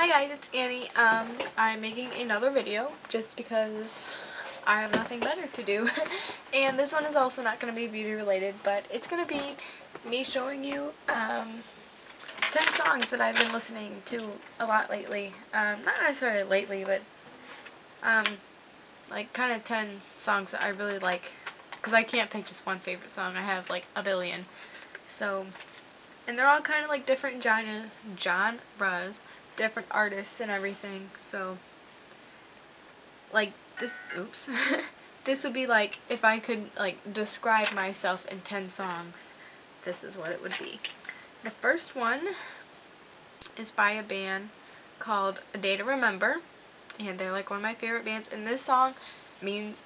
Hi guys, it's Annie. I'm making another video just because I have nothing better to do. And this one is also not going to be beauty related, but it's going to be me showing you 10 songs that I've been listening to a lot lately. Not necessarily lately, but like kind of 10 songs that I really like. Because I can't pick just one favorite song. I have like a billion. So, and they're all kind of like different genres, different artists and everything. So, like this, oops. This would be like if I could like describe myself in 10 songs. This is what it would be. The first one is by a band called A Day to Remember, and they're like one of my favorite bands, and this song means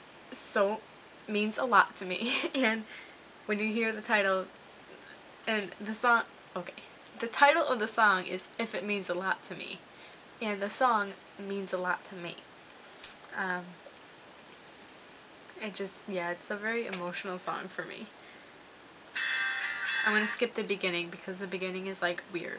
a lot to me. And when you hear the title and the song, okay, the title of the song is If It Means a Lot to Me, and the song means a lot to me. It's a very emotional song for me. I'm gonna skip the beginning because the beginning is like weird.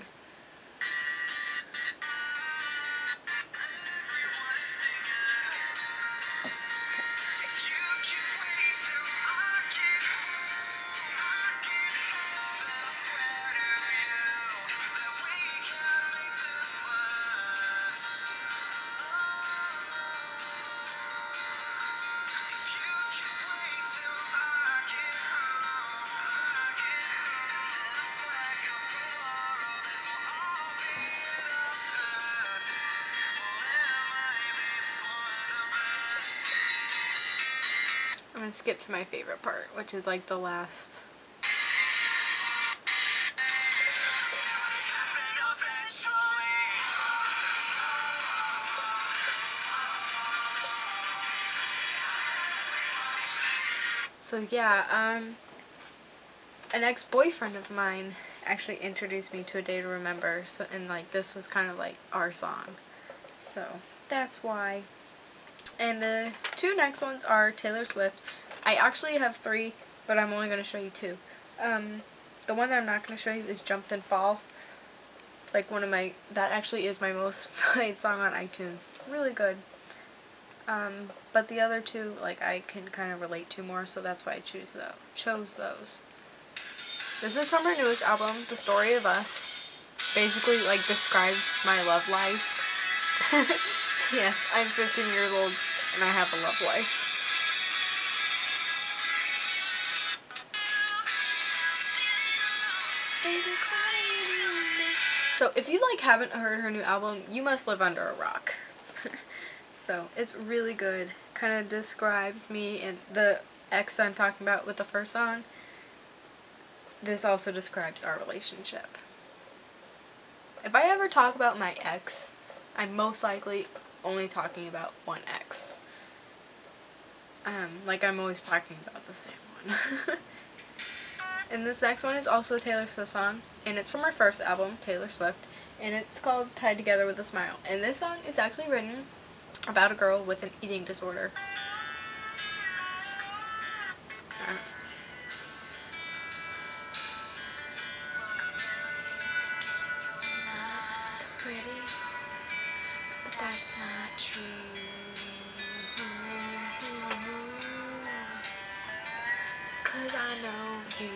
I'm gonna skip to my favorite part, which is like the last. So yeah, an ex-boyfriend of mine actually introduced me to A Day to Remember, so, and like this was kind of like our song. So that's why. And the two next ones are Taylor Swift. I actually have 3, but I'm only going to show you 2. The one that I'm not going to show you is Jump Then Fall. It's like that actually is my most played song on iTunes. Really good. But the other 2, like, I can kind of relate to more, so that's why I chose those. This is from her newest album, The Story of Us. Basically, like, describes my love life. Yes, I'm 15 years old and I have a love life. So if you like haven't heard her new album, you must live under a rock. So it's really good. Kind of describes me and the ex I'm talking about with the first song. This also describes our relationship. If I ever talk about my ex, I'm most likely only talking about one ex. Like I'm always talking about the same one. And this next one is also a Taylor Swift song, and it's from her first album, Taylor Swift, and it's called Tied Together with a Smile. And this song is actually written about a girl with an eating disorder. Pretty, but that's not true. Cause I know you.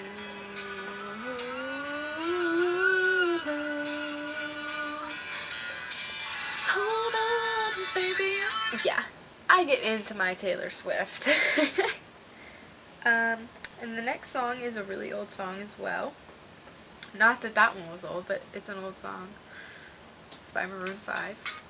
Hold on, baby. Yeah, I get into my Taylor Swift. And the next song is a really old song as well. Not that that one was old, but it's an old song. It's by Maroon 5.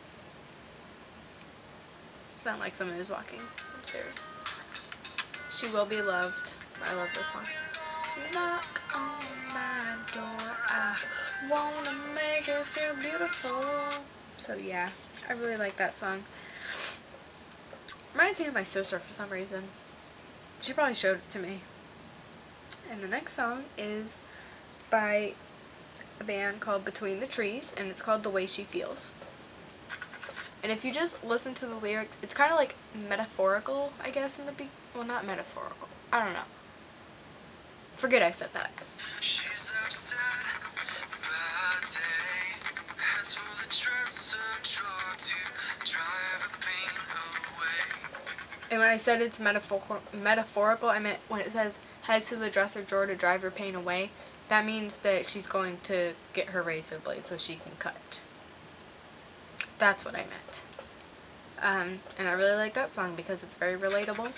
Sound like someone is walking upstairs. She Will Be Loved. I love this song. Knock on my door, I wanna make it feel beautiful. So yeah, I really like that song. Reminds me of my sister for some reason. She probably showed it to me. And the next song is by a band called Between the Trees, and it's called The Way She Feels. And if you just listen to the lyrics, it's kind of like metaphorical, I guess, well, not metaphorical. I don't know. Forget I said that. She's upset about day. And when I said it's metaphorical, I meant when it says heads to the dresser drawer to drive her pain away, that means that she's going to get her razor blade so she can cut. That's what I meant. And I really like that song because it's very relatable.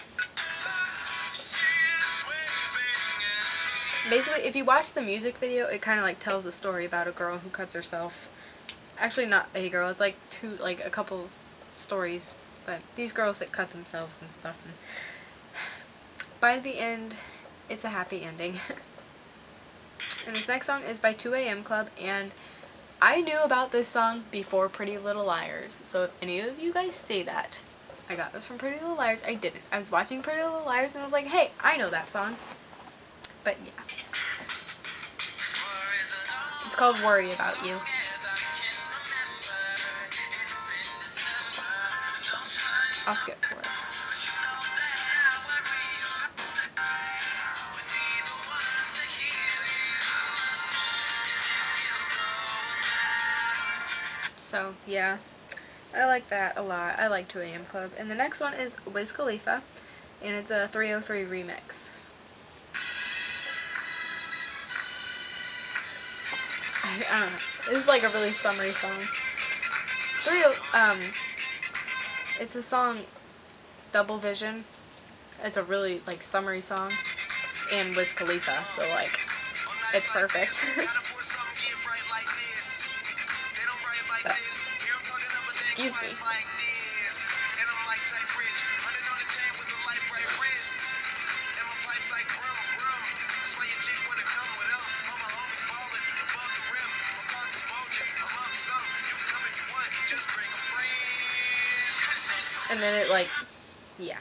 Basically, if you watch the music video, it kind of like tells a story about a girl who cuts herself. Actually, not a girl. It's like a couple stories. But these girls that cut themselves and stuff. And by the end, it's a happy ending. And this next song is by 2AM Club, and I knew about this song before Pretty Little Liars. So if any of you guys say that I got this from Pretty Little Liars, I didn't. I was watching Pretty Little Liars and I was like, hey, I know that song. But yeah. It's called Worry About You. I'll skip for it. So, yeah. I like that a lot. I like 2AM Club. And the next one is Wiz Khalifa, and it's a 303 remix. I don't know. This is like a really summery song. It's a song, Double Vision. It's a really like summery song, and Wiz Khalifa, so like it's perfect. But, excuse me. And then it like, yeah.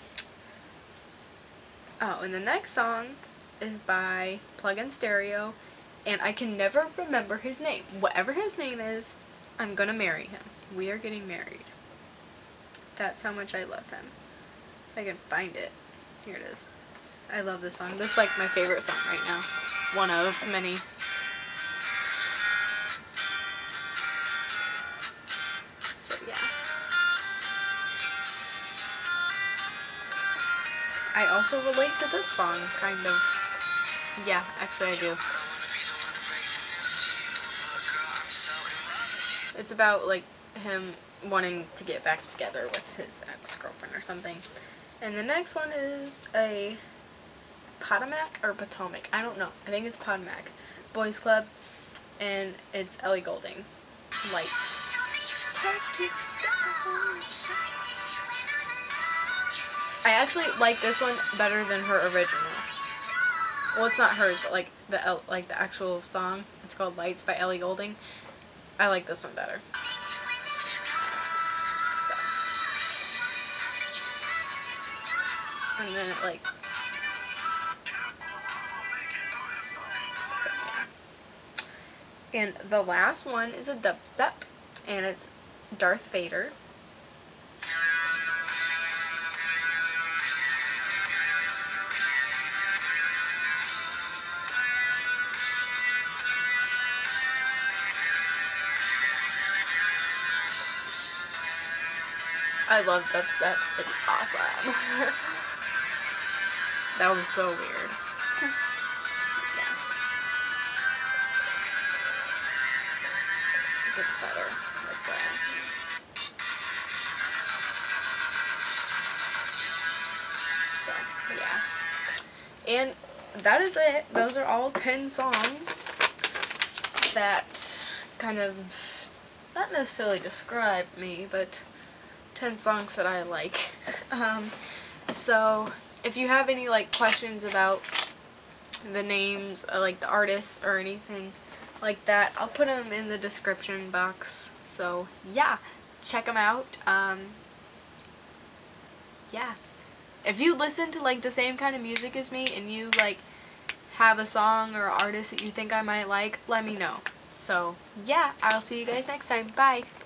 Oh, and the next song is by Plug-in Stereo, and I can never remember his name. Whatever his name is, I'm gonna marry him. We are getting married. That's how much I love him. If I can find it. Here it is. I love this song. This is like my favorite song right now. One of many. So yeah. I also relate to this song, kind of. Yeah, actually I do. It's about like him wanting to get back together with his ex-girlfriend or something. And the next one is a Potomac or Potomac, I don't know. I think it's Potomac Boys Club, and it's Ellie Goulding. Lights. I actually like this one better than her original. Well, it's not hers, but like the actual song. It's called Lights by Ellie Goulding. I like this one better. So. And then it like. And the last one is a dubstep, and it's Darth Vader. I love dubstep. It's awesome. That was so weird. Yeah. It gets better. That's why. So, yeah. And that is it. Those are all 10 songs that kind of, not necessarily describe me, but 10 songs that I like. So if you have any like questions about the names, like the artists or anything like that, I'll put them in the description box. So yeah, check them out. Yeah, if you listen to like the same kind of music as me and you like have a song or artist that you think I might like, let me know. So yeah, I'll see you guys next time. Bye.